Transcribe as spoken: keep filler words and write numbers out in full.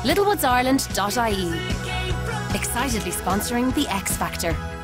littlewoods ireland dot I E. Excitedly sponsoring The X Factor.